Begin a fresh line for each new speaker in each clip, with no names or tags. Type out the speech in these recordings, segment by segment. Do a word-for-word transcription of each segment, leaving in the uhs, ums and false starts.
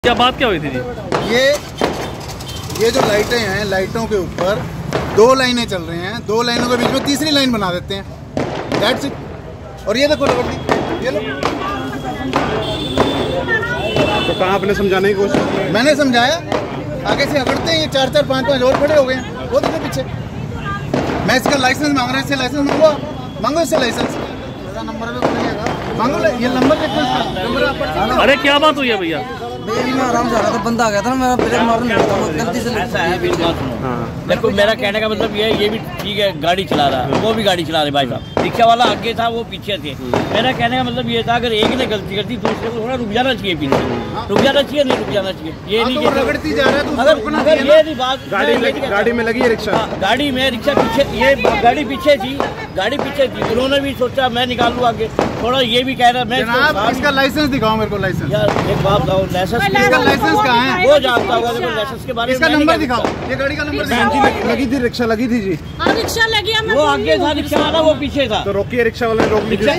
क्या बात क्या हुई थी जी?
ये ये जो लाइटें हैं, लाइटों के ऊपर दो लाइनें चल रही हैं, दो लाइनों के बीच में तीसरी लाइन बना देते हैं। That's it. और ये देखो रगड़ ये लो।
तो कहाँ आपने समझाने की कोशिश की?
मैंने समझाया, आगे से अगड़ते हैं ये चार चार पाँच पाँच और खड़े हो गए हैं, वो देखो पीछे। मैं इसका लाइसेंस मांग रहा हूँ, इससे लाइसेंस मांगो, मांगो इससे लाइसेंस। नंबर भी मांगो, ये नंबर देखो।
अरे क्या बात हुई है भैया?
भैया मैं आराम से आ रहा था, बंदा आ गया था ना, मेरा ब्रेक मारने लगा था, गलती से
ऐसा है। मेरी बात सुनो, देखो मेरा कहने का मतलब ये है, ये भी ठीक है, गाड़ी चला रहा है, वो भी गाड़ी चला रहे भाई साहब। रिक्शा वाला आगे था, वो पीछे थे। मेरा कहने का मतलब ये था, अगर एक ने गलती करती दूसरे को थोड़ा रुक जाना चाहिए, पीछे रुक जाना चाहिए, नहीं रुक जाना चाहिए। ये नहीं
रगड़ती जा रहा है,
अगर अगर ये नहीं बात,
गाड़ी गाड़ी में लगी है रिक्शा,
गाड़ी में रिक्शा पीछे, ये गाड़ी पीछे थी, गाड़ी पीछे थी। उन्होंने भी सोचा मैं निकाल लूँ आगे, थोड़ा ये भी कह रहा मैं
इसका लाइसेंस दिखाओ मेरे को। लाइसेंस
यार एक बात बताओ, लाइसेंस
लाइसेंस कहाँ है?
वो जानता होगा, देखो लाइसेंस के बारे में।
इसका नंबर दिखाओ, ये गाड़ी का नंबर दिखाओ।
लगी थी रिक्शा, लगी थी जी।
हाँ रिक्शा लगी है,
वो आगे था रिक्शा वाला, वो पीछे था।
तो रोकिए, रिक्शा वाले रोक लीजिए।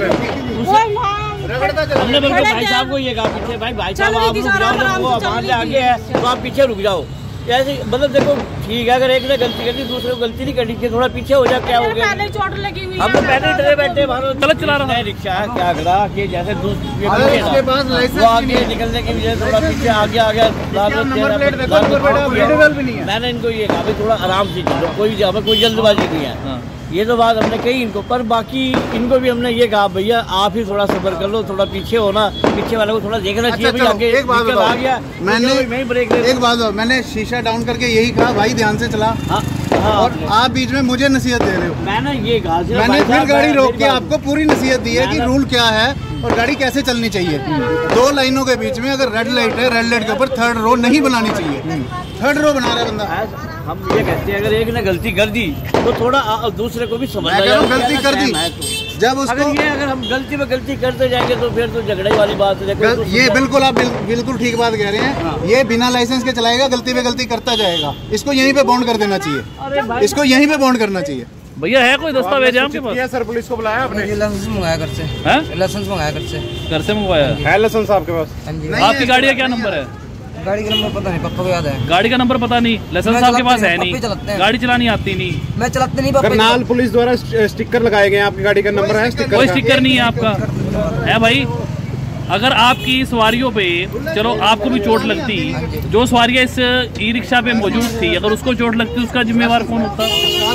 हमने बल्कि भाई साहब को ये कहा पीछे, भाई भाई साहब आप रुक जाओ, वो हमारे आगे है तो आप पीछे रुक जाओ। ऐसे मतलब देखो ठीक है, अगर एक ने गलती कर दी दूसरे को गलती नहीं करनी चाहिए, थोड़ा पीछे हो जाए, क्या हो गया?
पहले चोट लगी हुई है,
हम तो पहले डरे बैठे,
गलत चला रहा है
रिक्शा क्या करा कि जैसे
इसके पास लाइसेंस
आगे निकलने की वजह थोड़ा पीछे आगे आ गया। मैंने इनको ये कहा भाई थोड़ा आराम से चलो, कोई हमें कोई जल्दबाजी नहीं है। ये तो बात हमने कही इनको, पर बाकी इनको भी हमने ये कहा भैया आप ही थोड़ा सब्र कर लो, थोड़ा पीछे हो ना, पीछे वाले को थोड़ा देखना चाहिए।
अच्छा,
आगे
एक बात
आ गया,
मैंने
मैं ब्रेक
एक बात मैंने शीशा डाउन करके यही कहा भाई ध्यान से चला।
हाँ,
और आप बीच में मुझे नसीहत दे रहे हो।
मैंने ये कहा,
मैंने फिर गाड़ी रोक के आपको पूरी नसीहत दी है कि रूल क्या है और गाड़ी कैसे चलनी चाहिए। दो लाइनों के बीच में अगर रेड लाइट है, रेड लाइट के ऊपर थर्ड रो नहीं बनानी चाहिए। थर्ड रो बना रहा है बंदा।
हम ये कहते हैं अगर एक ने गलती कर दी तो थोड़ा दूसरे को भी समझना चाहिए।
गलती कर दी जब उसको,
अगर ये अगर हम गलती में गलती करते जाएंगे तो फिर तो झगड़े वाली बात है।
गल, ये बिल्कुल आप बिल, बिल्कुल ठीक बात कह रहे हैं। हाँ। ये बिना लाइसेंस के चलाएगा, गलती पे गलती करता जाएगा, इसको यहीं पे बॉन्ड कर देना चाहिए, इसको यहीं पे बॉन्ड करना चाहिए।
भैया है कोई दस्तावेज आपके पास?
सर पुलिस को बुलाया आपने?
लाइसेंस मंगाया घर से, लाइसेंस मंगाया घर से,
घर से मंगवाया
है लाइसेंस आपके पास?
आपकी गाड़ी का क्या नंबर है?
गाड़ी का नंबर पता नहीं, पापा को याद है।
गाड़ी का नंबर पता नहीं, लाइसेंस आपके पास है नहीं, गाड़ी चलानी आती नहीं,
मैं चलाते नहीं।
करनाल पुलिस द्वारा स्टिकर लगाए गए हैं, आपकी गाड़ी का नंबर है? स्टिकर
कोई स्टिकर नहीं है आपका है भाई। अगर आपकी सवारियों पे, चलो आपको भी चोट लगती, जो सवारियाँ इस ई रिक्शा पे मौजूद थी, अगर उसको चोट लगती उसका जिम्मेवार कौन होता?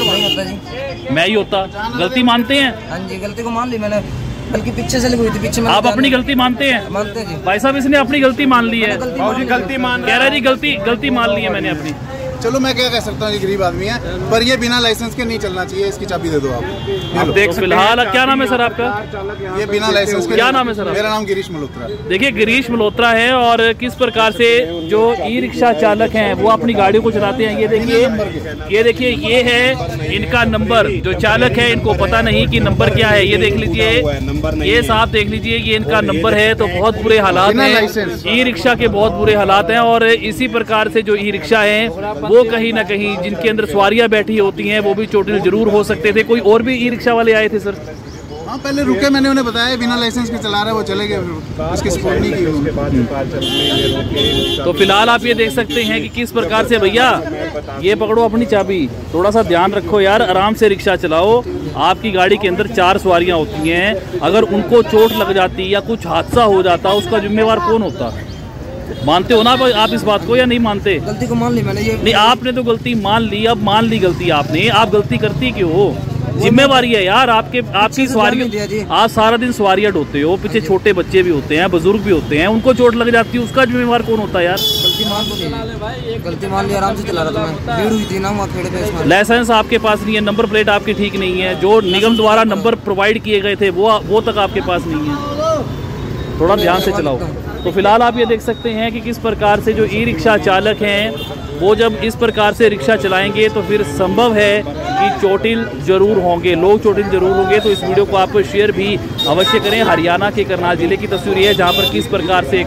मैं ही होता। गलती मानते हैं?
हाँ जी, गलती को मान ली मैंने, बल्कि पीछे से लगी हुई थी, पीछे में।
आप अपनी गलती मानते हैं?
मानते हैं जी।
भाई साहब इसने अपनी गलती मान ली है,
गलती मान
कह रहा जी गलती गलती मान ली है मैंने अपनी।
चलो मैं क्या कह सकता हूँ, ये गरीब आदमी है, पर ये बिना लाइसेंस के नहीं चलना चाहिए। इसकी चाबी दे दो आप।
आप देख फिलहाल क्या नाम है सर आपका?
ये बिना लाइसेंस के,
क्या नाम है सर?
मेरा नाम गिरीश मल्होत्रा।
देखिए गिरीश मल्होत्रा है, और किस प्रकार से जो ई रिक्शा चालक हैं वो अपनी गाड़ियों को चलाते हैं। ये देखिए, ये देखिए, ये है इनका नंबर। जो चालक है इनको पता नहीं कि नंबर क्या है। ये देख लीजिए, ये साहब देख लीजिए, ये इनका नंबर है। तो बहुत बुरे हालात हैं, ई रिक्शा के बहुत बुरे हालात हैं। और इसी प्रकार से जो ई रिक्शा है वो कहीं ना कहीं जिनके अंदर सवारियां बैठी होती हैं वो भी चोटिल जरूर हो सकते थे। कोई और भी ई रिक्शा वाले आए थे सर?
हाँ पहले रुके, मैंने उन्हें बताया बिना लाइसेंस के चला रहा है, वो चले गए, उसकी सपोर्ट नहीं की उन्होंने।
तो फिलहाल आप ये देख सकते हैं कि किस प्रकार से, भैया ये पकड़ो अपनी चाबी, थोड़ा सा ध्यान रखो यार, आराम से रिक्शा चलाओ। आपकी गाड़ी के अंदर चार सवारियां होती हैं, अगर उनको चोट लग जाती या कुछ हादसा हो जाता उसका जिम्मेवार कौन होता? मानते हो ना आप इस बात को या नहीं मानते?
गलती को मान ली मैंने। ये
नहीं, आपने तो गलती मान ली, अब मान ली गलती आपने। आप गलती करती क्यों हो? जिम्मेवारी है यार आपके, आपकी सवारी, आप सारा दिन सवारियां ढोते हो, पीछे छोटे बच्चे भी होते हैं, बुजुर्ग भी होते हैं, उनको चोट लग जाती है, उसका जिम्मेवार कौन होता है यार?
गलती मान ली, गलती मान ली, आराम से चला रहा था मैं, भीड़ हुई थी ना वहाँ खेड़े पे।
लाइसेंस आपके पास नहीं है, नंबर प्लेट आपकी ठीक नहीं है, जो निगम द्वारा नंबर प्रोवाइड किए गए थे वो वो तक आपके पास नहीं है। थोड़ा ध्यान से चलाओ। तो फिलहाल आप ये देख सकते हैं कि किस प्रकार से जो ई रिक्शा चालक हैं वो जब इस प्रकार से रिक्शा चलाएंगे तो फिर संभव है कि चोटिल जरूर होंगे, लोग चोटिल जरूर होंगे। तो इस वीडियो को आप शेयर भी अवश्य करें। हरियाणा के करनाल जिले की तस्वीर है जहां पर किस प्रकार से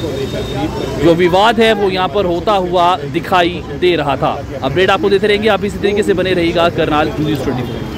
एक जो विवाद है वो यहां पर होता हुआ दिखाई दे रहा था। अपडेट आपको देते रहेंगे, आप इसी तरीके से बने रहिएगा करनाल न्यूज़ ट्वेंटी फोर।